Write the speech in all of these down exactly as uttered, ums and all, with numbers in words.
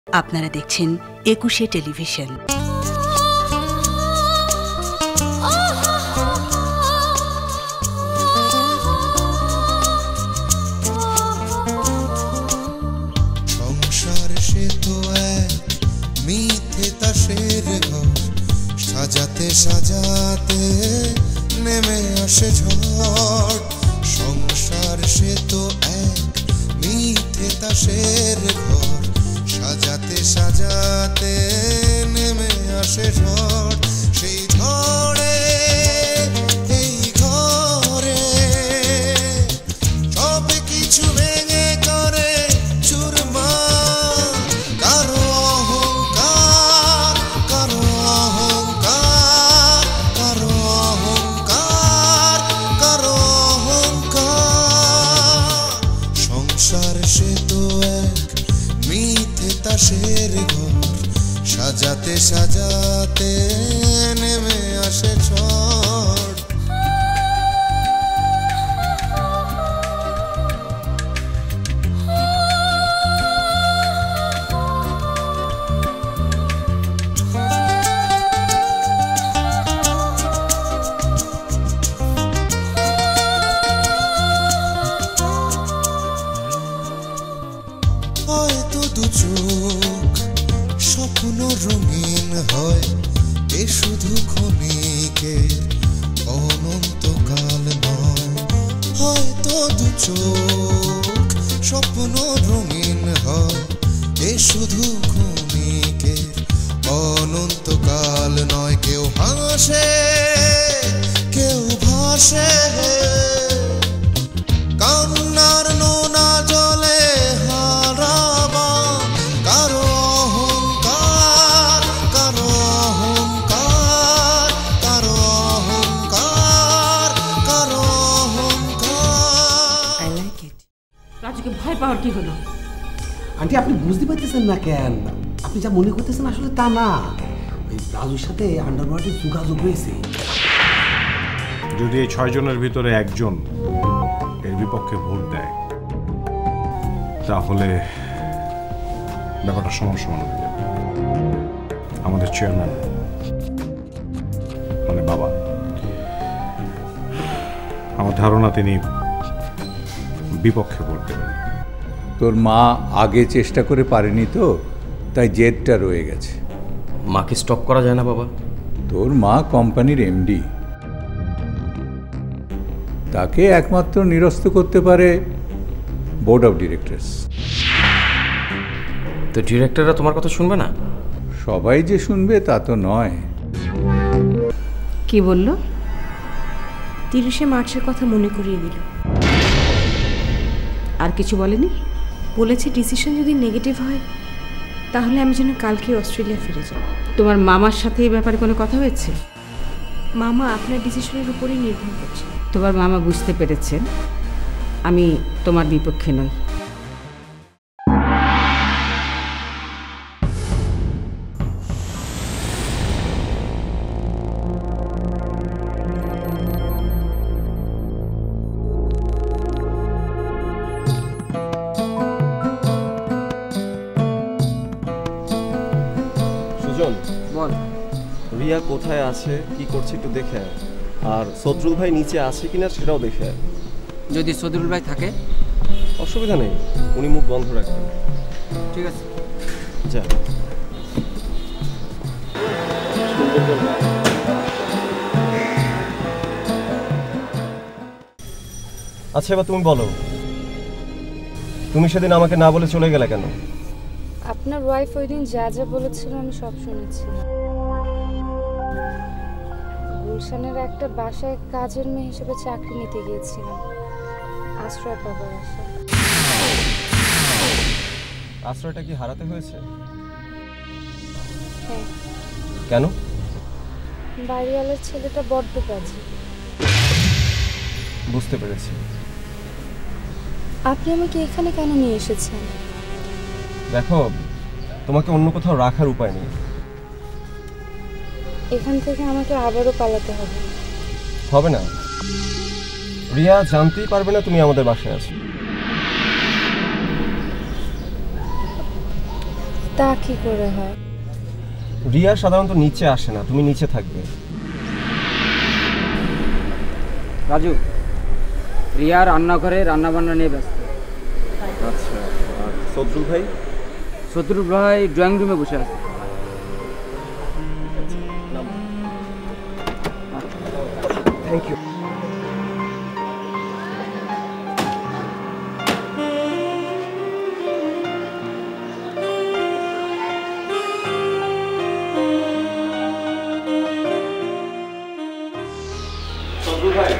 আপনারা দেখছেন একুশে টেলিভিশন। সংসার সে তো এক মিথ্যে তাসের ঘর, সাজাতে সাজাতে নেমে আসে ঝড়। সংসার সে তো এক মিথ্যে তাসের ঘর, সাজাতে সাজাতে নেমে আসে ঝড়। সেই ঝড়ে এই ঘরে সব কিছু ভেঙে করে চুরমার। কারো অহংকার, কারো অহংকার, কারো অহংকার, কারো অহংকার। সংসার সে তো এক মিথ্যে তাসের ঘর, সাজাতে সাজাতে নেমে আসে ঝড়। হয়তো দু চোখ স্বপ্ন রঙিন হয়, এ শুধু ক্ষণিকের অনন্তকাল নয়। হয়তো দু চোখ স্বপ্ন রঙিন হয়, এ শুধু ক্ষণিকের অনন্তকাল নয়। কেউ হাসে কেউ ভাসে, কান্নার নোনা জলে হারাবা। কারো অহংকার, কারো অহংকার, কারো অহংকার, কারো অহংকার। I like it. রাজুকে ভয় পাওয়ার কি হলো? আন্টি আপনি বুঝতে পারতেছেন না কেন? আপনি যা মনে করতেছেন আসলে তা না। ওই রাজুর সাথে আন্ডারওয়ার্ল্ডের যোগাযোগ হয়েছে। যদি এই ছয় জনের ভিতরে একজন এর বিপক্ষে ভোট দেয়, তাহলে ব্যাপারটা সমান সমান হয়ে যাবে। আমাদের চেয়ারম্যান মানে বাবা, আমার ধারণা তিনি বিপক্ষে ভোট দেবেন। তোর মা আগে চেষ্টা করে পারেনি তো, তাই জেদটা রয়ে গেছে। মাকে স্টপ করা যায় না বাবা? তোর মা কোম্পানির এমডি, তাকে একমাত্র নিরস্ত করতে পারে বোর্ড অফ ডিরেক্টরস। তো ডিরেক্টররা তোমার কথা শুনবে না? সবাই যে শুনবে তা তো নয়। কি বলল? তিরিশে মার্চের কথা মনে করিয়ে দিল। আর কিছু বলেনি? বলেছে ডিসিশন যদি নেগেটিভ হয় তাহলে আমি যেন কালকে অস্ট্রেলিয়া ফিরে যাই। তোমার মামার সাথে এই ব্যাপারে কোনো কথা হয়েছে? মামা আপনার ডিসিশনের উপরেই নির্ভর করছে। তোমার মামা বুঝতে পেরেছেন আমি তোমার বিপক্ষে নই। সুজন, বল। রিয়া কোথায় আছে, কি করছে একটু দেখে আয়। আর সদরুল ভাই নিচে আছে কিনা সেটাও দেখে আয়। যদি সদরুল ভাই থাকে অসুবিধা নেই, উনি মুখ বন্ধ রাখবেন। ঠিক আছে, যা। আচ্ছা এবার তুমি বলো, তুমি সেদিন আমাকে না বলে চলে গেলে কেন? আপনার ওয়াইফ ওই দিন যা যা বলেছিল আমি সব শুনেছি। গুলশানের একটা বাসায় কাজের মেয়ে হিসেবে চাকরি নিতে গিয়েছিলাম, আশ্রয় পাবার আশা। আশ্রয়টা কি হারাতে হয়েছে? হ্যাঁ। কেন? বাড়িওয়ালার ছেলেটা বড্ড কাজী। বুঝতে পেরেছি। আপনি আমাকে এখানে কেন নিয়ে এসেছেন? দেখো, তোমাকে অন্য কোথাও রাখার উপায় নেই। এখান থেকে আমাকে আবারও পালাতে হবে। হবে না, রিয়া জানতেই পারবে না তুমি আমাদের বাসায় আছো। তা কি করে হয়? রিয়া সাধারণত নিচে আসে না, তুমি নিচে থাকবে। রাজু, রিয়া রান্নাঘরে রান্না বান্না নিয়ে ব্যস্ত। আচ্ছা, আর সদরুল ভাই? সদরুল ভাই ড্রয়িং রুমে বসে আছে। Thank you. সদরুল ভাই,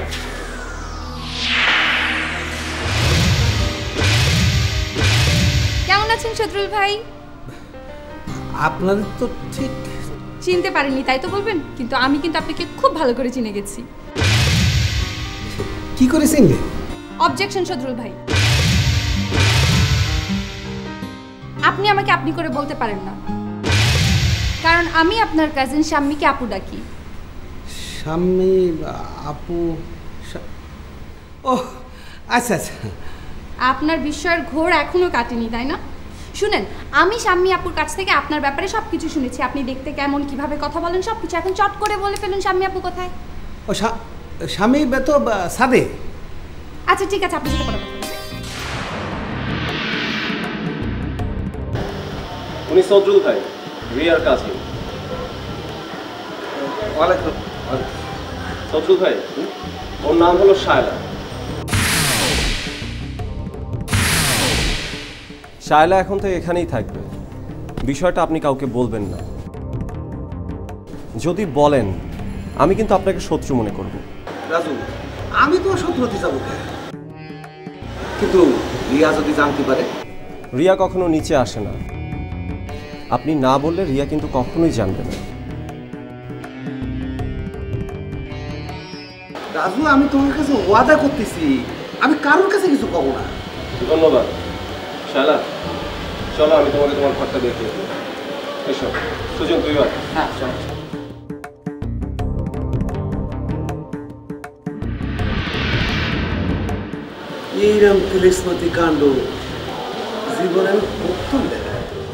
কেমন আছেন সদরুল ভাই? আপনাদের তো ঠিক চিনতে পারিনি তাই তো বলবেন, কিন্তু আমি কিন্তু আপনাকে খুব ভালো করে চিনে গেছি। কি করে চিনলে? অবজেকশন সদরুল ভাই, আপনি আমাকে আপনি করে বলতে পারেন না, কারণ আমি আপনার কাজিন শাম্মীকে আপু ডাকি। শাম্মী আপু? ও আচ্ছা আচ্ছা। আপনার বিস্ময়ের ঘোর এখনো কাটেনি তাই না? শুনেন, আমি শাম্মী আপুর কাছ থেকে আপনার ব্যাপারে সব কিছু শুনেছি। আপনি দেখতে কেমন, কিভাবে কথা বলেন, সব কিছু। এখন চট করে বলে ফেলুন শাম্মী আপু কোথায়। ও স্বামী তো সাদে। আচ্ছা ঠিক আছে, আপনার সাথে পরে কথা বলছি। উনি সদরুল ভাই, রিয়ার কাজিন। ওয়ালাইকুম। সদরুল ভাই, ওর নাম হলো শায়লা। শায়লা এখন থেকে এখানেই থাকবে। বিষয়টা আপনি কাউকে বলবেন না। যদি বলেন, আমি কিন্তু আপনাকে শত্রু মনে করব। রাজু, আমি তো শত্রু হতে যাবো, কিন্তু রিয়া যদি জানতে পারে? রিয়া কখনো নিচে আসে না। আপনি না বললে রিয়া কিন্তু কখনোই জানবে না। রাজু, আমি তোমার কাছে ওয়াদা করতেছি, আমি কারোর কাছে কিছু কব না। ধন্যবাদ। শায়লা, চলো আমি তোমাকে তোমার ঘরটা দেখিয়ে দেবো। এসো সুজন, তুই আর। হ্যাঁ চল। এইরকম তিলিস্মতি কাণ্ড জীবনে আমি প্রথম দেখা।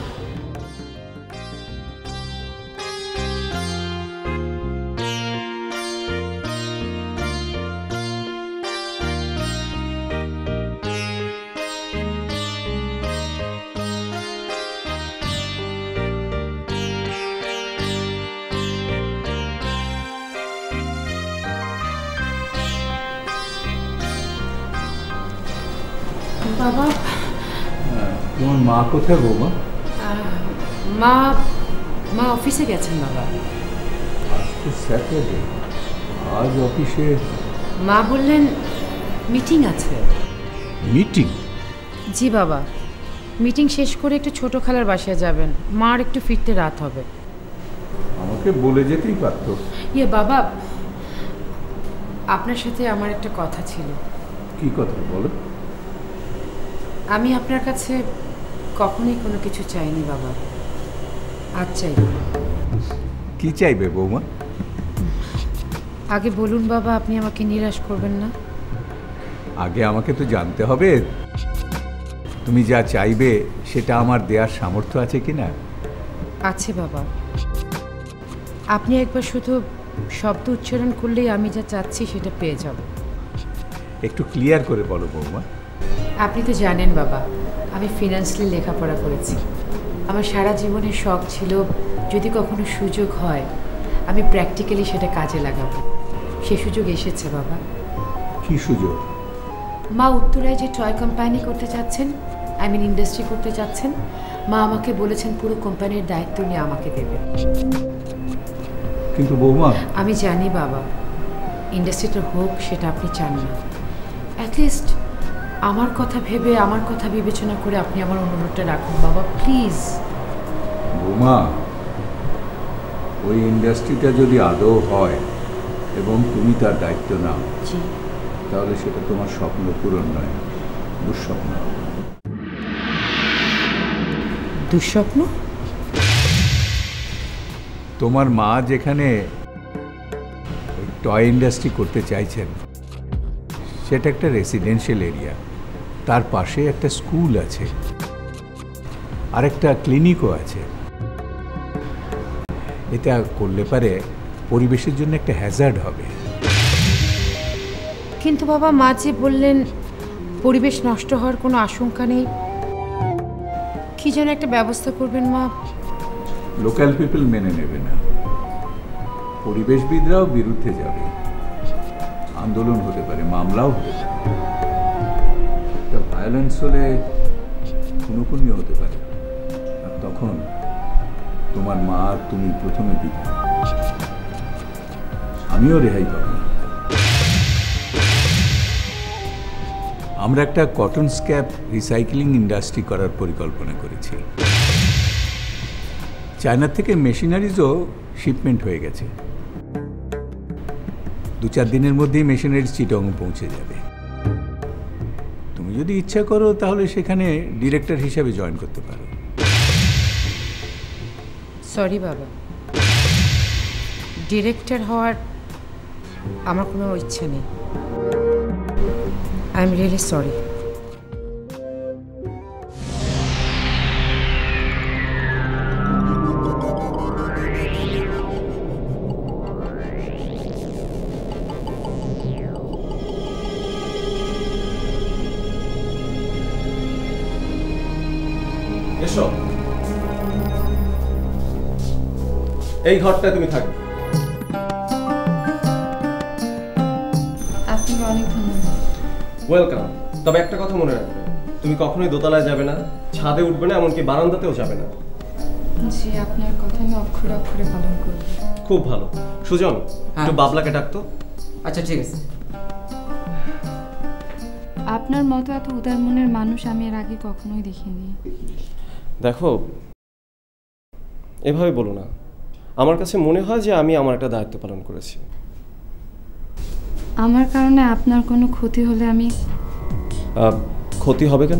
বাবা, তোমার মা কোথায় বৌমা? মা মা অফিসে গেছেন বাবা। স্যাটারডে, আজ অফিসে? মা বললেন মিটিং আছে। মিটিং? জি বাবা, মিটিং শেষ করে একটু ছোট খালার বাসায় যাবেন। মার একটু ফিরতে রাত হবে। আমাকে বলে যেতেই পারতো। ইয়ে বাবা, আপনার সাথে আমার একটা কথা ছিল। কি কথা বলো? আমি আপনার কাছে কখনোই কোনো কিছু চাইনি বাবা, আজ চাই। কি চাইবে বৌমা? আগে বলুন বাবা, আপনি আমাকে নিরাশ করবেন না? আগে আমাকে তো জানতে হবে তুমি যা চাইবে সেটা আমার দেওয়ার সামর্থ্য আছে কি না। আছে বাবা, আপনি একবার শুধু শব্দ উচ্চারণ করলেই আমি যা চাচ্ছি সেটা পেয়ে যাব। একটু ক্লিয়ার করে বলো বৌমা। আপনি তো জানেন বাবা, আমি ফিনান্সিয়ালি লেখাপড়া করেছি। আমার সারা জীবনের শখ ছিল যদি কখনো সুযোগ হয় আমি প্র্যাকটিক্যালি সেটা কাজে লাগাবো। সে সুযোগ এসেছে বাবা। কি সুযোগ? মা উত্তরায় যে টয় কোম্পানি করতে চাচ্ছেন, আই মিন ইন্ডাস্ট্রি করতে চাচ্ছেন, মা আমাকে বলেছেন পুরো কোম্পানির দায়িত্ব নিয়ে আমাকে দেবে। কিন্তু বৌমা, আমি জানি বাবা, ইন্ডাস্ট্রিটা হোক সেটা আপনি চান না। অ্যাটলিস্ট আমার কথা ভেবে, আমার কথা বিবেচনা করে আপনি আমার অনুরোধটা রাখুন বাবা, প্লিজ। বৌমা, ওই ইন্ডাস্ট্রিটা যদি আদৌ হয় এবং তুমি তার দায়িত্ব নাও, তাহলে সেটা তোমার স্বপ্ন পূরণ নয়, দুঃস্বপ্ন। দুঃস্বপ্ন? তোমার মা যেখানে ওই টয় ইন্ডাস্ট্রি করতে চাইছেন সেটা একটা রেসিডেন্সিয়াল এরিয়া, তার পাশে একটা স্কুল আছে, আরেকটা ক্লিনিকও আছে। এটা করলে পারে পরিবেশের জন্য একটা হ্যাজার্ড হবে। কিন্তু বাবা, মা যে বললেন পরিবেশ নষ্ট হওয়ার কোনো আশঙ্কা নেই, কি যেন একটা ব্যবস্থা করবেন মা। লোকাল পিপল মেনে নেবে না, পরিবেশবিদরাও বিরুদ্ধে যাবে, আন্দোলন হতে পারে, মামলাও হতে পারে, একটা ভায়োলেন্স হলে খুনোখুনিও হতে পারে। আর তখন তোমার মা আর তুমি প্রথমে দিবে, আমিও রেহাই পাবো না। আমরা একটা কটন স্ক্র্যাপ রিসাইক্লিং ইন্ডাস্ট্রি করার পরিকল্পনা করেছি। চায়না থেকে মেশিনারিজও শিপমেন্ট হয়ে গেছে। দু চার দিনের মধ্যেই মেশিনারিজ চিটং পৌঁছে যাবে। তুমি যদি ইচ্ছা করো তাহলে সেখানে ডিরেক্টর হিসেবে জয়েন করতে পারো। সরি বাবা, ডিরেক্টর হওয়ার আমার কোনো ইচ্ছা নেই। I am really sorry. এসো, এই ঘরটায় তুমি থাকবে। আপনাকে অনেক ধন্যবাদ। ওয়েলকাম। তবে একটা কথা মনে রাখবে, তুমি কখনোই দোতলায় যাবে না, ছাদে উঠবে না, এমনকি বারান্দাতেও যাবে না। জি, আপনার কথা আমি অক্ষরে অক্ষরে পালন করব। খুব ভালো। সুজন, একটু বাবলাকে ডাকতো। আচ্ছা ঠিক আছে। আপনার মতো এত উদার মনের মানুষ আমি এর আগে কখনোই দেখিনি। দেখো, এভাবে বলো না। আমার কাছে মনে হয় যে আমি আমার একটা দায়িত্ব পালন করেছি। আমার কারণে আপনার কোনো ক্ষতি হলে আমি ক্ষতি হবে কেন?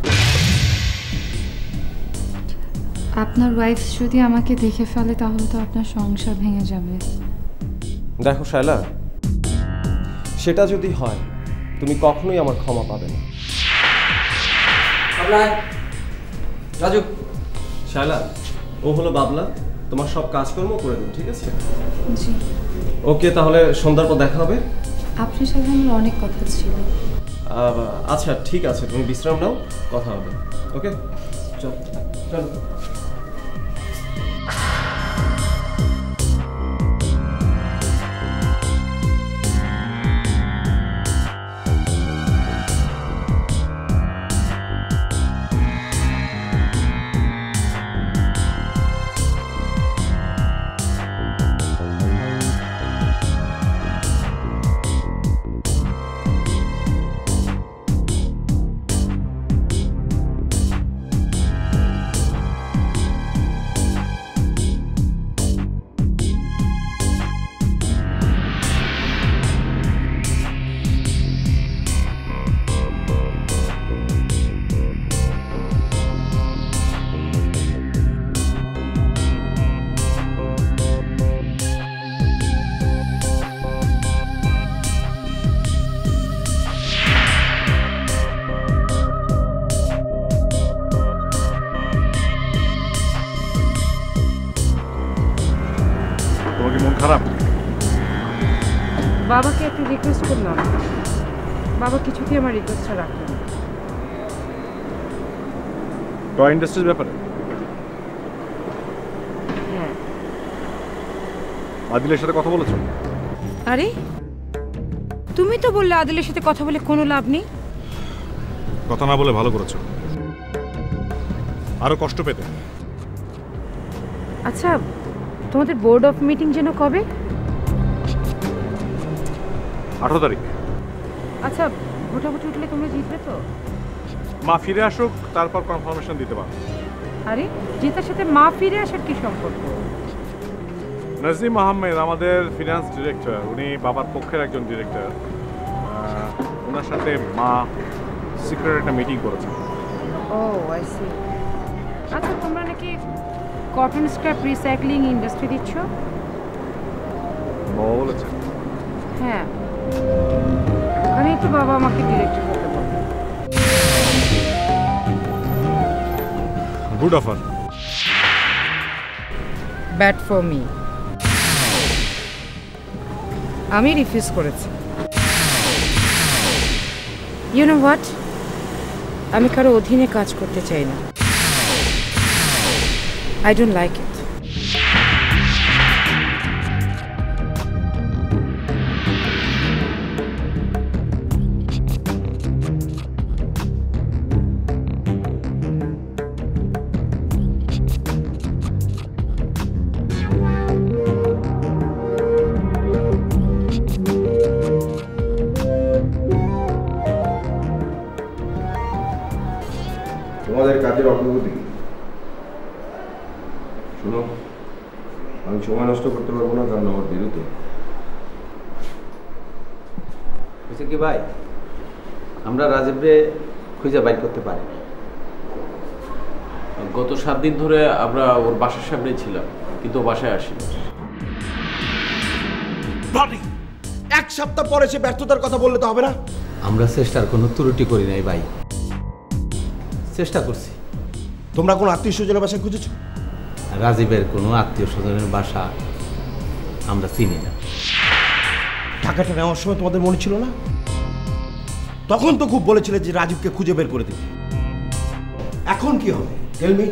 আপনার ওয়াইফ যদি আমাকে দেখে ফেলে তাহলে তো আপনার সংসার ভেঙে যাবে। দেখো শায়লা, সেটা যদি হয় তুমি কখনোই আমার ক্ষমা পাবে না। রাজু, শায়লা, ও হলো বাবলা, তোমার সব কাজকর্ম করে দেব, ঠিক আছে? জি। ওকে, তাহলে সন্ধ্যার পর দেখা হবে। আপনার সাথে আমার অনেক কথা ছিল। আচ্ছা ঠিক আছে, তুমি বিশ্রাম নাও, কথা হবে। ওকে, চল চলো। খারাপ? বাবাকে একটু রিকোয়েস্ট করলাম, বাবা কিছুতেই আমার রিকোয়েস্টটা রাখলেন। টয় ইন্ডাস্ট্রির ব্যাপারে? হ্যাঁ। আদিলের সাথে কথা বলেছো? আরে তুমি তো বললে আদিলের সাথে কথা বলে কোনো লাভ নেই। কথা না বলে ভালো করেছো, আরো কষ্ট পেতে। আচ্ছা, তোমাদের বোর্ড অফ মিটিং যেন কবে? আঠারো তারিখ। আচ্ছা, ভোটাভুটি উঠলে তোমরা জিতবে তো? মা ফিরে আসুক, তারপর কনফার্মেশন দিতে পারো। আরে জেতার সাথে মা ফিরে আসার কি সম্পর্ক? নাজিম আহমেদ আমাদের ফিনান্স ডিরেক্টর, উনি বাবার পক্ষের একজন ডিরেক্টর। ওনার সাথে মা সিক্রেট একটা মিটিং করেছে। Oh I see. আচ্ছা, তোমরা নাকি কটন স্ক্র্যাপ রিসাইক্লিং ইন্ডাস্ট্রি দিচ্ছ? বলেছে। হ্যাঁ, ওখানেই তো বাবা আমাকে ডিরেক্টর করতে বলে। Good offer. Bad for me. আমি রিফিউজ করেছি। ইউ নো হোয়াট, আমি কারো অধীনে কাজ করতে চাই না। I don't like it. তোমাদের কাজের অগ্রগতি কি? শোনো, আমি সময় নষ্ট করতে পারবো না, কারণ আমার বিরুদ্ধে। বুঝছে কি ভাই, আমরা রাজীবরে খুঁজে বাইর করতে পারি। গত সাত দিন ধরে আমরা ওর বাসার সামনেই ছিলাম, কিন্তু ও বাসায় আসেনি। এক সপ্তাহ পরে সে ব্যর্থতার কথা বললে তো হবে না। আমরা চেষ্টার কোনো ত্রুটি করি নাই ভাই, চেষ্টা করছি। তোমরা কোনো আত্মীয় স্বজনের বাসায় খুঁজেছো? রাজীবের কোনো আত্মীয় স্বজনের বাসা আমরা চিনি না। টাকাটা নেওয়ার সময় তোমাদের মনে ছিল না? তখন তো খুব বলেছিলে যে রাজীবকে খুঁজে বের করে দিবে। এখন কি হবে টেল মি?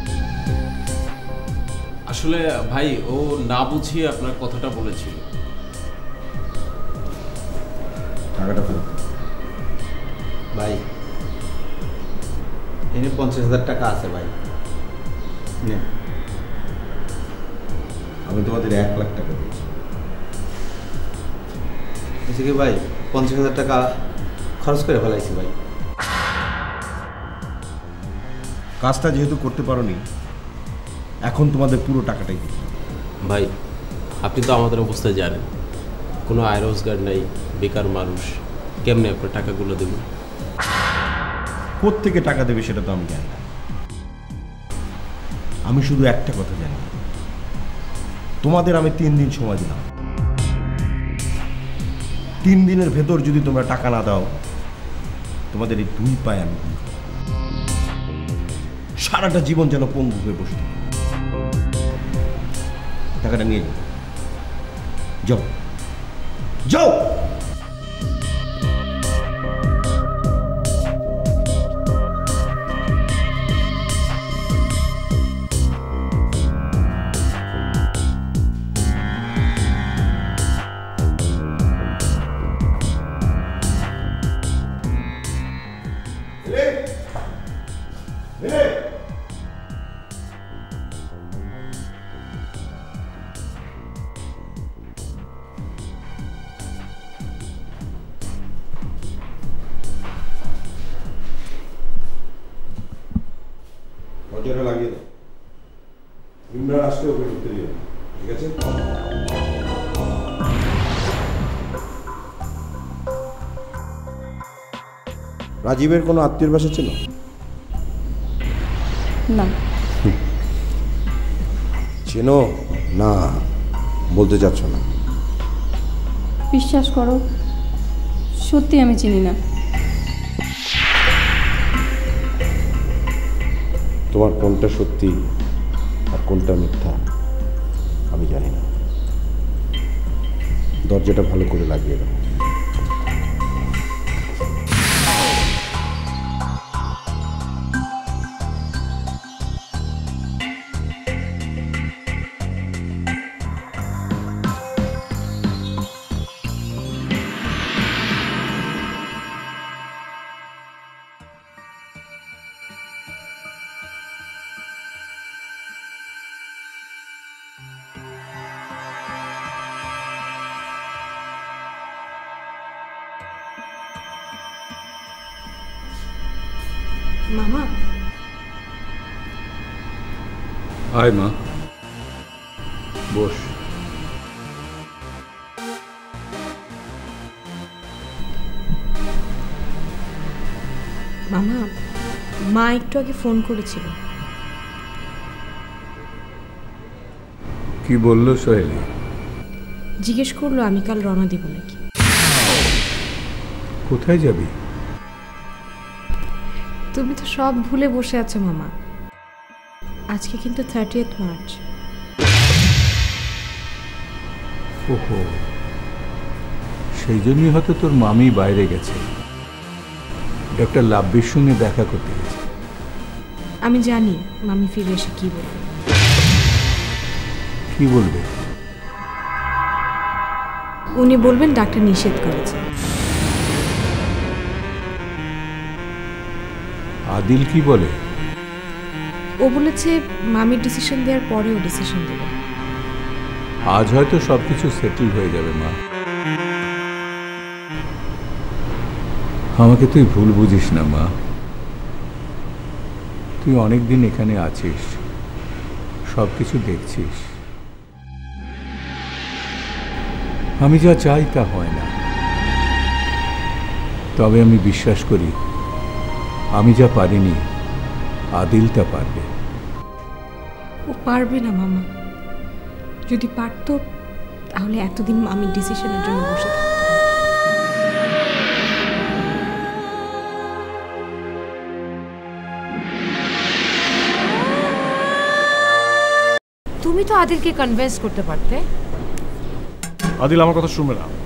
আসলে ভাই, ও না বুঝিয়ে আপনার কথাটা বলেছিল। টাকাটা ফেরত ভাই, এনে পঞ্চাশ হাজার টাকা আছে ভাই। আমি তোমাদের এক লাখ টাকা দিয়েছি। বুঝছি কি ভাই, পঞ্চাশ হাজার টাকা খরচ করে ফেলাইছি ভাই। কাজটা যেহেতু করতে পারোনি, এখন তোমাদের পুরো টাকাটাই দিচ্ছি। ভাই, আপনি তো আমাদের অবস্থায় জানেন, কোনো আয় রোজগার নেই, বেকার মানুষ, কেমনে আপনার টাকাগুলো দেবেন? কোত্থেকে টাকা দেবে সেটা তো আমি জানি না। আমি শুধু একটা কথা জানি, তোমাদের আমি তিন দিন সময় দিলাম। তিন দিনের ভেতর যদি তোমরা টাকা না দাও, তোমাদের এই দুই পায়ে আমি সারাটা জীবন যেন পঙ্গু হয়ে বসে থাকি। টাকাটা নিয়ে যাও, যাও। দরজাটা লাগিয়ে দাও। ইমরান আসলে ওকে ঢুকতে দিও, ঠিক আছে? রাজীবের কোনো আত্মীয়ের বাসা ছিল না? চেনো না বলতে চাচ্ছ না? বিশ্বাস করো, সত্যি আমি চিনি না। তোমার কোনটা সত্যি আর কোনটা মিথ্যা আমি জানি না। দরজাটা ভালো করে লাগিয়ে দাও। মামা, আয় মা, বস। মামা, মা একটু আগে ফোন করেছিল। কি বললো সোহেলি? জিজ্ঞেস করলো আমি কাল রওনা দিব নাকি। কোথায় যাবি? তুমি তো সব ভুলে বসে আছো মামা। আজকে কিন্তু থার্টিয়েথ মার্চ। ওহো, সেই জন্যই হয়তো তোর মামি বাইরে গেছে, ডক্টর লাভবির সঙ্গে দেখা করতে গেছে। আমি জানি মামি ফিরে এসে কি বলবে। কি বলবে? উনি বলবেন ডাক্তার নিষেধ করেছে। আদিল কি বলে? ও বলেছে মামির ডিসিশন দেওয়ার পরেও ডিসিশন দেবে। আজ হয়তো সবকিছু সেটেল হয়ে যাবে মা। আমাকে তুই ভুল বুঝিস না মা, তুই অনেকদিন এখানে আছিস, সবকিছু দেখছিস। আমি যা চাই তা হয় না, তবে আমি বিশ্বাস করি আমি যা পারিনি আদিল তা পারবে। ও পারবে না মামা, যদি পারতো তাহলে এতদিন মামির ডিসিশনের জন্য বসে থাকতো। তুমি তো আদিলকে কনভিন্স করতে পারতে। আদিল আমার কথা শুনবে না।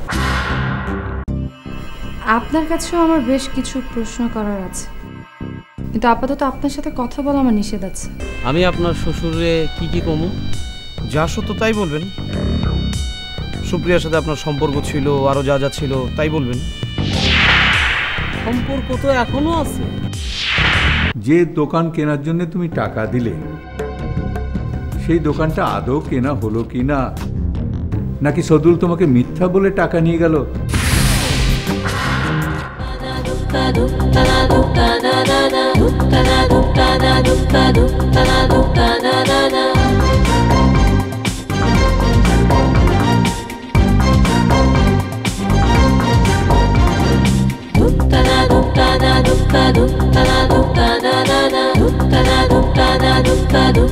আপনার কাছেও আমার বেশ কিছু প্রশ্ন করার আছে, কিন্তু আপাতত আপনার সাথে কথা বলা আমার নিষেধ আছে। আমি আপনার শ্বশুরে কি কি কমু? যা সত্য তাই বলবেন। সুপ্রিয়ার সাথে আপনার সম্পর্ক ছিল, আরো যা যা ছিল তাই বলবেন। সম্পর্ক তো এখনো আছে। যে দোকান কেনার জন্য তুমি টাকা দিলে, সেই দোকানটা আদৌ কেনা হলো কি না, নাকি সদুল তোমাকে মিথ্যা বলে টাকা নিয়ে গেল? Dukka